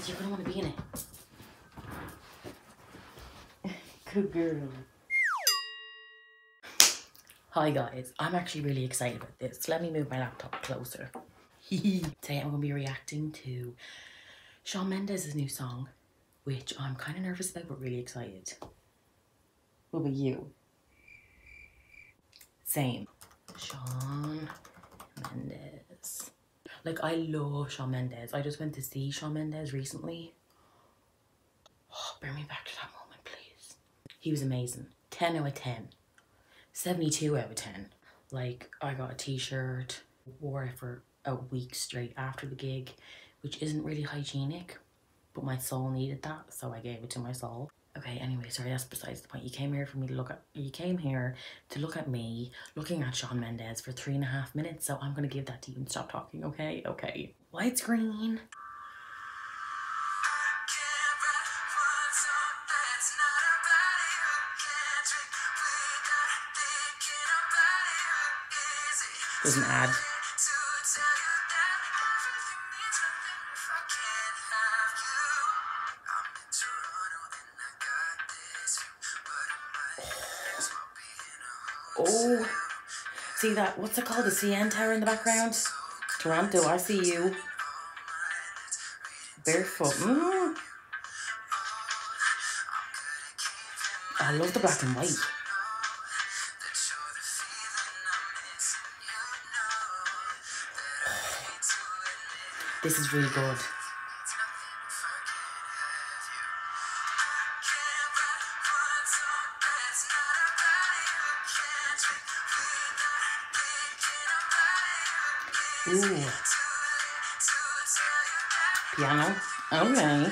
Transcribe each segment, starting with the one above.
because you're going to want to be in it. Good girl. Hi guys, I'm actually really excited about this. Let me move my laptop closer. Today I'm going to be reacting to Shawn Mendes' new song, which I'm kind of nervous about but really excited. What about you? Same. Shawn Mendes. Like, I love Shawn Mendes. I just went to see Shawn Mendes recently. Oh, bring me back to that moment, please. He was amazing. 10 out of 10. 72 out of 10. Like, I got a t-shirt, wore it for a week straight after the gig, which isn't really hygienic, but my soul needed that, so I gave it to my soul. Okay, anyway, sorry, that's besides the point. You came here to look at me looking at Shawn Mendes for 3.5 minutes, so I'm gonna give that to you and stop talking, okay? Okay. Widescreen. There's an ad. Oh, see that? What's it called? The CN Tower in the background? Toronto, I see you. Barefoot. I love the black and white. This is really good. Ooh. Piano. Okay.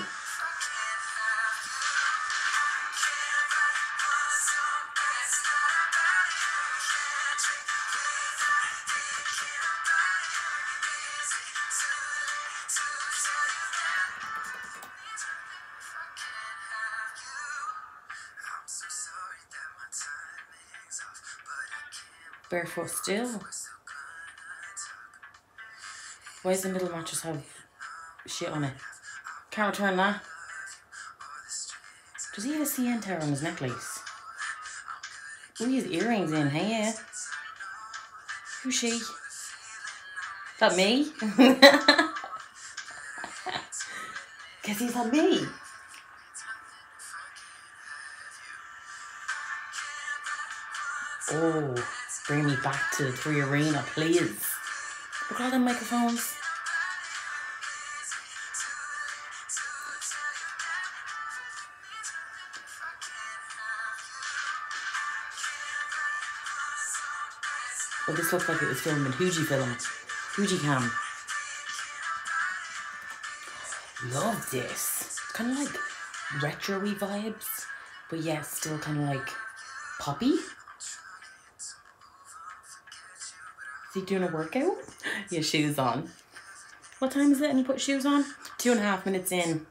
Barefoot still. Why does the middle mattress have shit on it? Can't return that. Does he have a CN Tower on his necklace? Oh, he has earrings in, hey? Who's she? Is that me? Guess he's not me. Oh, bring me back to the Three Arena, please. Look at all them microphones. Oh, this looks like it was filmed in Fujicam. Love this. Kind of like retro-y vibes, but yeah, still kind of like poppy. Is he doing a workout? He has shoes on. What time is it and he put shoes on? 2.5 minutes in.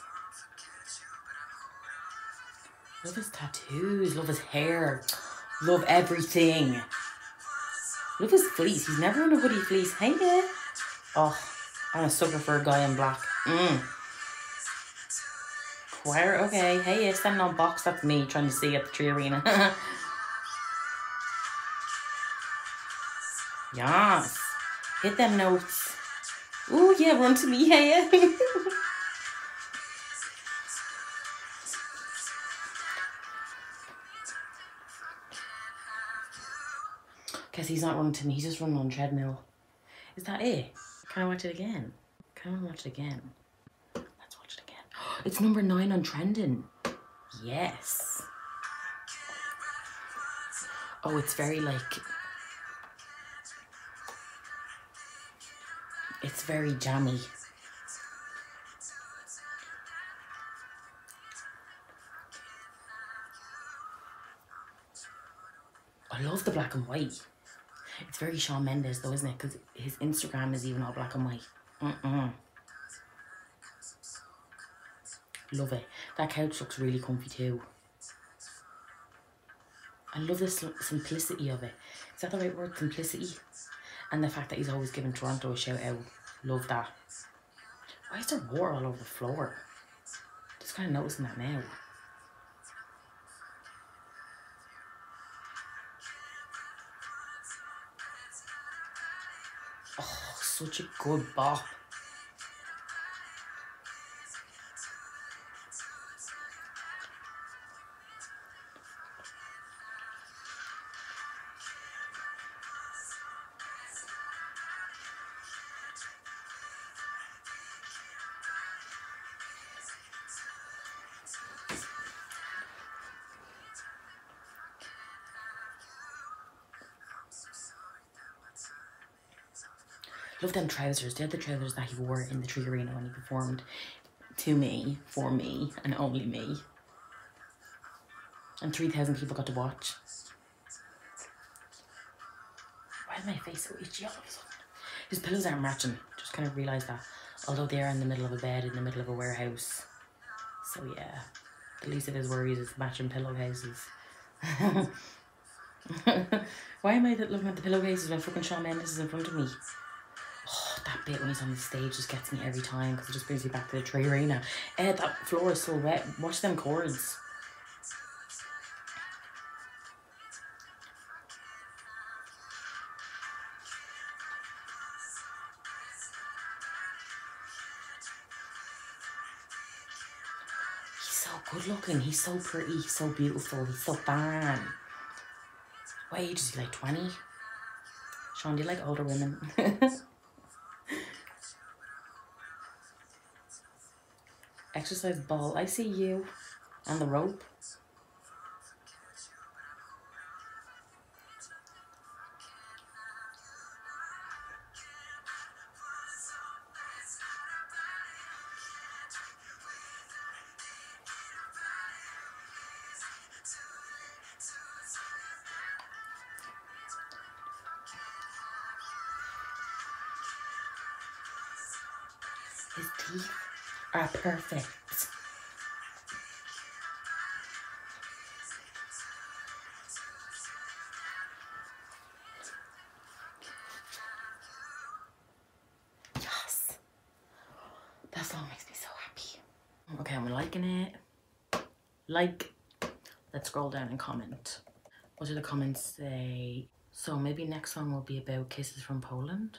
Love his tattoos, love his hair, love everything. Love his fleece. He's never in a hoodie fleece. Hey there. Oh, I'm a sucker for a guy in black. Choir, okay. Hey, standing on box. That's me trying to see at the Three Arena. Yes. Hit them notes. Ooh, yeah, run to me, hey. Guess he's not running to me, he's just running on treadmill. Is that it? Can I watch it again? Can I watch it again? Let's watch it again. It's number 9 on trending. Yes. Oh, it's very like... It's very jammy. I love the black and white. It's very Shawn Mendes though, isn't it? Because his Instagram is even all black and white. Love it. That couch looks really comfy too. I love the simplicity of it. Is that the right word? Simplicity? And the fact that he's always giving Toronto a shout out. Love that. Why is there water all over the floor? Just kind of noticing that now. Oh, such a good bop. Love them trousers. They're the trousers that he wore in the Tree Arena when he performed to me, for me, and only me. And 3,000 people got to watch. Why is my face so itchy all of a sudden? His pillows aren't matching. Just kind of realised that. Although they are in the middle of a bed in the middle of a warehouse. So yeah, the least of his worries is matching pillowcases. Why am I looking at the pillowcases when fucking Shawn Mendes is in front of me? Oh, that bit when he's on the stage just gets me every time because it just brings me back to the Tree Arena. That floor is so wet. Watch them cords. He's so good looking. He's so pretty. He's so beautiful. He's so fine. What age is he, like 20? Shawn, do you like older women? Exercise ball. I see you. And the rope. His teeth are perfect. Yes. That song makes me so happy. Okay, I'm liking it. Like. Let's scroll down and comment. What do the comments say? So maybe next song will be about kisses from Poland.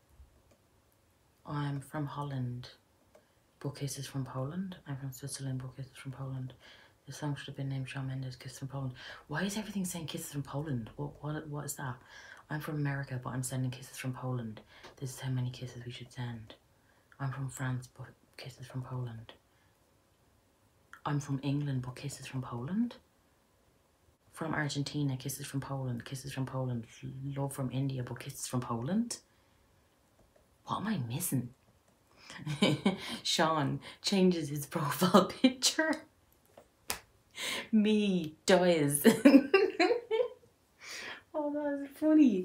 I'm from Holland, but kisses from Poland. I'm from Switzerland, but kisses from Poland. The song should have been named Shawn Mendes, Kisses from Poland. Why is everything saying kisses from Poland? What is that? I'm from America, but I'm sending kisses from Poland. This is how many kisses we should send. I'm from France, but kisses from Poland. I'm from England, but kisses from Poland. From Argentina, kisses from Poland, kisses from Poland. Love from India, but kisses from Poland. What am I missing? Shawn changes his profile picture. Me dies. Oh, that is funny.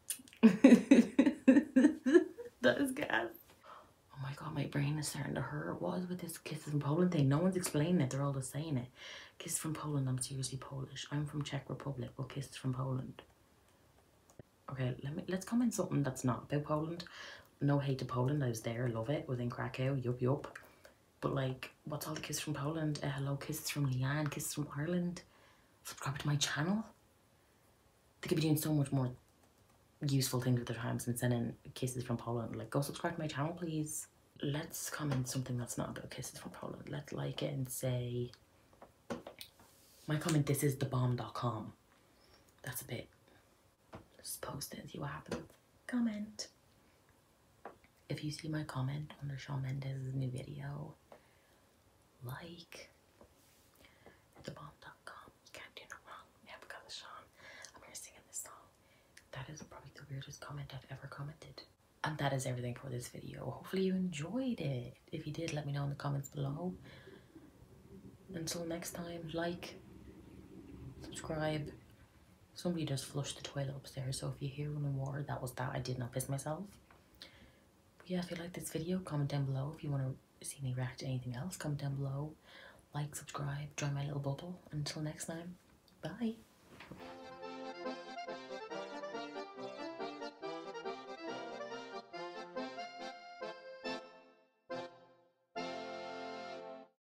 That is gas. Oh my god, my brain is starting to hurt. What is with this kisses from Poland thing? No one's explaining it, they're all just saying it. Kisses from Poland, I'm seriously Polish. I'm from Czech Republic, but kisses from Poland. Okay, let's comment something that's not about Poland. No hate to Poland, I was there, love it, was in Krakow, yup. But like, what's all the kisses from Poland? Hello, kisses from Leanne, kisses from Ireland. Subscribe to my channel. They could be doing so much more useful things with their times than sending kisses from Poland. Like, go subscribe to my channel, please. Let's comment something that's not about kisses from Poland. Let's like it and say, my comment, this is thebomb.com. That's a bit, just post it and see what happens. Comment. If you see my comment under Shawn Mendes' new video, like thebomb.com. You can't do no wrong. Yeah, because of Shawn. I'm here singing this song. That is probably the weirdest comment I've ever commented. And that is everything for this video. Hopefully you enjoyed it. If you did, let me know in the comments below. Until next time, like, subscribe. Somebody just flushed the toilet upstairs, so if you hear running water, that was that. I did not piss myself. But yeah, if you like this video, comment down below. If you want to see me react to anything else, comment down below. Like, subscribe, join my little bubble. Until next time, bye.